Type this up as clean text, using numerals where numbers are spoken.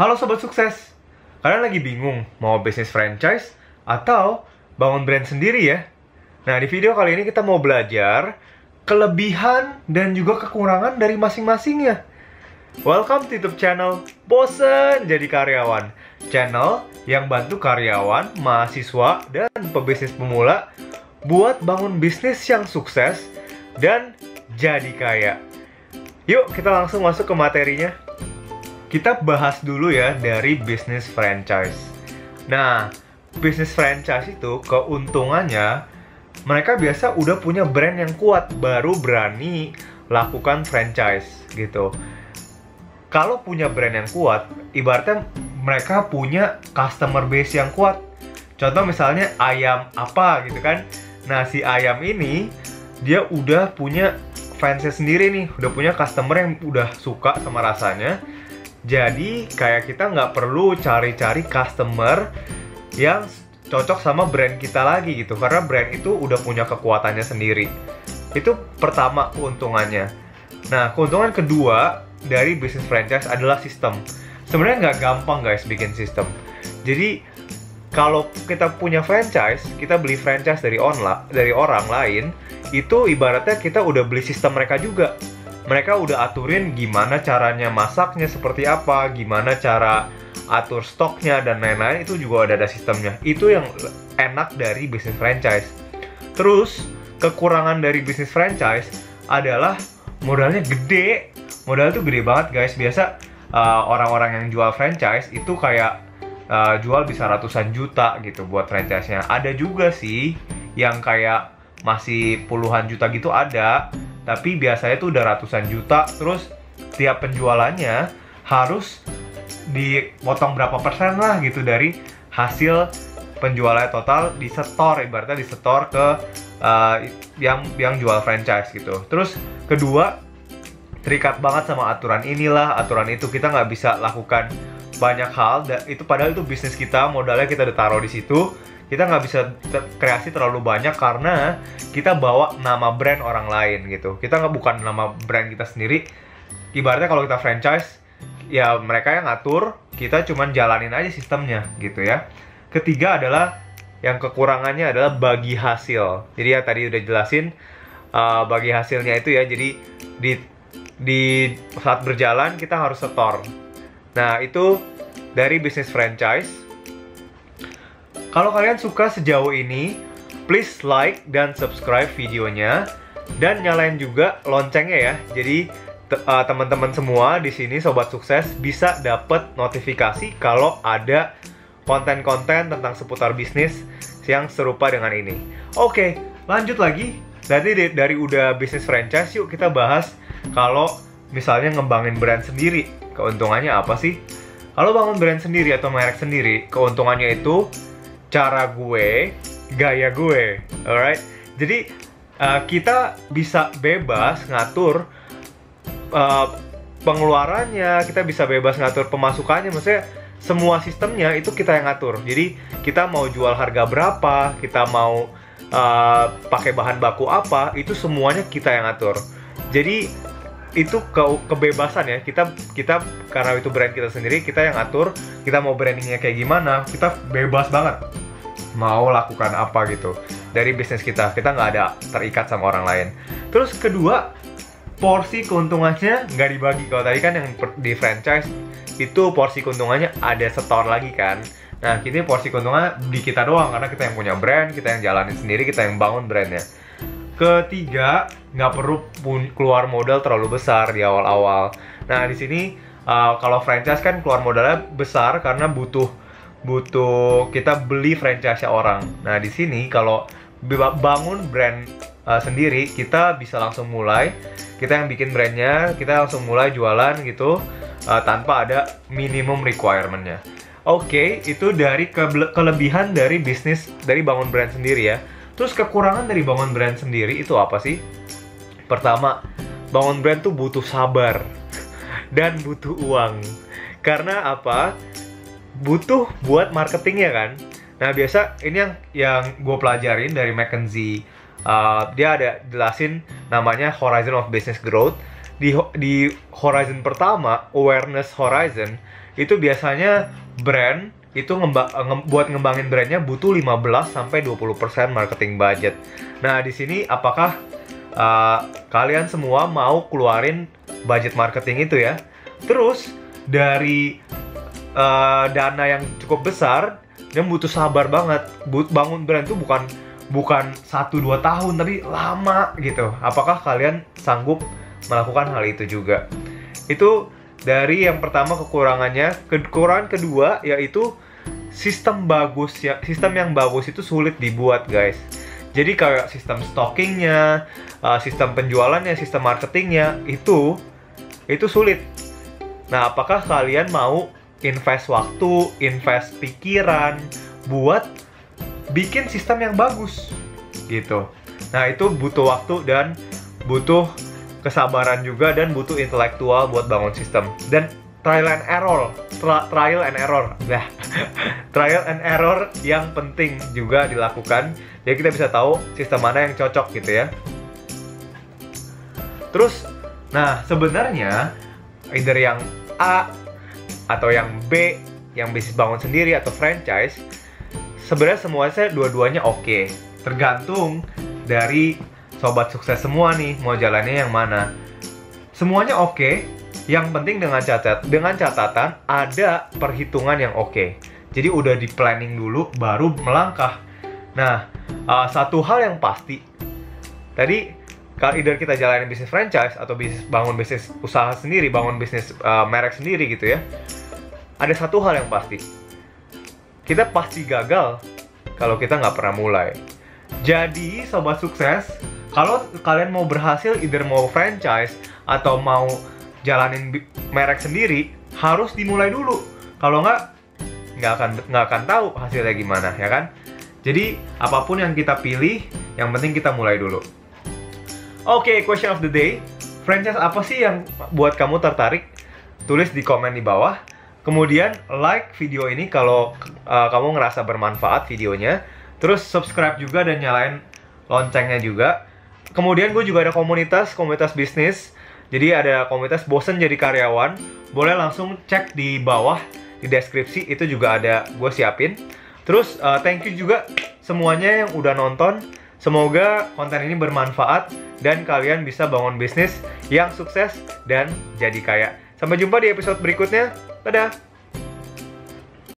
Halo Sobat Sukses, kalian lagi bingung mau bisnis franchise atau bangun brand sendiri ya? Nah, di video kali ini kita mau belajar kelebihan dan juga kekurangan dari masing-masingnya. Welcome to YouTube channel Bosen Jadi Karyawan, channel yang bantu karyawan, mahasiswa, dan pebisnis pemula buat bangun bisnis yang sukses dan jadi kaya. Yuk kita langsung masuk ke materinya. Kita bahas dulu ya dari bisnis franchise. Nah, bisnis franchise itu keuntungannya mereka biasa udah punya brand yang kuat, baru berani lakukan franchise gitu. Kalau punya brand yang kuat, ibaratnya mereka punya customer base yang kuat. Contoh misalnya ayam apa gitu kan. Nah, si ayam ini dia udah punya fansnya sendiri nih, udah punya customer yang udah suka sama rasanya. Jadi kayak kita nggak perlu cari-cari customer yang cocok sama brand kita lagi gitu, karena brand itu udah punya kekuatannya sendiri. Itu pertama keuntungannya. Nah, keuntungan kedua dari bisnis franchise adalah sistem. Sebenarnya nggak gampang guys bikin sistem. Jadi kalau kita punya franchise, kita beli franchise dari orang lain, itu ibaratnya kita udah beli sistem mereka juga. Mereka udah aturin gimana caranya masaknya seperti apa, gimana cara atur stoknya, dan lain-lain, itu juga ada sistemnya. Itu yang enak dari bisnis franchise. Terus, kekurangan dari bisnis franchise adalah modalnya gede. Modal tuh gede banget guys. Biasa orang-orang yang jual franchise itu kayak jual bisa ratusan juta gitu buat franchise-nya. Ada juga sih yang kayak masih puluhan juta gitu ada. Tapi biasanya tuh udah ratusan juta. Terus tiap penjualannya harus dipotong berapa persen lah gitu dari hasil penjualannya total, disetor, ibaratnya disetor ke yang jual franchise gitu. Terus kedua, terikat banget sama aturan inilah, aturan itu. Kita nggak bisa lakukan banyak hal, itu padahal itu bisnis kita, modalnya kita udah taruh di situ. Kita nggak bisa kreasi terlalu banyak karena kita bawa nama brand orang lain gitu. Kita bukan nama brand kita sendiri. Ibaratnya kalau kita franchise, ya mereka yang ngatur, kita cuman jalanin aja sistemnya gitu ya. Ketiga adalah, yang kekurangannya adalah bagi hasil. Jadi ya tadi udah jelasin bagi hasilnya itu ya. Jadi di saat berjalan kita harus setor. Nah, itu dari bisnis franchise. Kalau kalian suka sejauh ini, please like dan subscribe videonya, dan nyalain juga loncengnya ya. Jadi teman-teman semua di sini Sobat Sukses bisa dapat notifikasi kalau ada konten-konten tentang seputar bisnis yang serupa dengan ini. Oke, lanjut lagi. Dari udah bisnis franchise, yuk kita bahas kalau misalnya ngembangin brand sendiri, keuntungannya apa sih? Kalau bangun brand sendiri atau merek sendiri, keuntungannya itu cara gue, gaya gue, alright? Jadi kita bisa bebas ngatur pengeluarannya, kita bisa bebas ngatur pemasukannya, maksudnya semua sistemnya itu kita yang ngatur. Jadi kita mau jual harga berapa, kita mau pakai bahan baku apa, itu semuanya kita yang ngatur. Jadi itu kebebasan ya, kita karena itu brand kita sendiri, kita yang ngatur. Kita mau brandingnya kayak gimana, kita bebas banget mau lakukan apa gitu dari bisnis kita nggak ada terikat sama orang lain. Terus kedua, porsi keuntungannya nggak dibagi. Kalau tadi kan yang di franchise itu porsi keuntungannya ada setor lagi kan. Nah, ini porsi keuntungannya di kita doang, karena kita yang punya brand, kita yang jalanin sendiri, kita yang bangun brandnya. Ketiga, nggak perlu keluar modal terlalu besar di awal-awal. Nah, di sini kalau franchise kan keluar modalnya besar karena butuh kita beli franchise orang. Nah, di sini kalau bangun brand sendiri, kita bisa langsung mulai. Kita yang bikin brandnya, kita langsung mulai jualan gitu tanpa ada minimum requirement-nya. Oke, itu dari kelebihan dari bisnis, dari bangun brand sendiri ya. Terus kekurangan dari bangun brand sendiri itu apa sih? Pertama, bangun brand tuh butuh sabar dan butuh uang. Karena apa? Butuh buat marketingnya kan. Nah, biasa ini yang gue pelajarin dari McKinsey. Dia ada jelasin namanya Horizon of Business Growth. Di horizon pertama, awareness horizon, itu biasanya brand itu buat ngembangin brandnya butuh 15-20% marketing budget. Nah, di sini apakah kalian semua mau keluarin budget marketing itu ya? Terus dari dana yang cukup besar dan butuh sabar banget. Bangun brand itu bukan 1-2 tahun, tapi lama gitu. Apakah kalian sanggup melakukan hal itu juga? Itu dari yang pertama kekurangannya. Kekurangan kedua yaitu sistem yang bagus itu sulit dibuat, guys. Jadi kayak sistem stockingnya, sistem penjualannya, sistem marketingnya itu sulit. Nah, apakah kalian mau invest waktu, invest pikiran buat bikin sistem yang bagus gitu? Nah, itu butuh waktu dan butuh kesabaran juga dan butuh intelektual buat bangun sistem. Dan trial and error yang penting juga dilakukan. Jadi kita bisa tahu sistem mana yang cocok gitu ya. Terus, nah sebenarnya either yang A atau yang B, yang bisnis bangun sendiri atau franchise, sebenarnya semuanya dua-duanya oke. Tergantung dari sobat sukses semua nih mau jalannya yang mana. Semuanya oke, yang penting dengan catatan ada perhitungan yang oke. Jadi udah di planning dulu baru melangkah. Nah, satu hal yang pasti, tadi kalau either kita jalanin bisnis franchise atau bangun bisnis usaha sendiri, bangun bisnis merek sendiri gitu ya, ada satu hal yang pasti, kita pasti gagal kalau kita nggak pernah mulai. Jadi sobat sukses, kalau kalian mau berhasil, either mau franchise atau mau jalanin merek sendiri, harus dimulai dulu. Kalau nggak akan tahu hasilnya gimana, ya kan? Jadi apapun yang kita pilih, yang penting kita mulai dulu. Oke, question of the day. Franchise apa sih yang buat kamu tertarik? Tulis di komen di bawah. Kemudian like video ini kalau kamu ngerasa bermanfaat videonya. Terus subscribe juga dan nyalain loncengnya juga. Kemudian gue juga ada komunitas bisnis. Jadi ada komunitas bosen jadi karyawan. Boleh langsung cek di bawah di deskripsi, itu juga ada gue siapin. Terus thank you juga semuanya yang udah nonton. Semoga konten ini bermanfaat dan kalian bisa bangun bisnis yang sukses dan jadi kaya. Sampai jumpa di episode berikutnya. Dadah!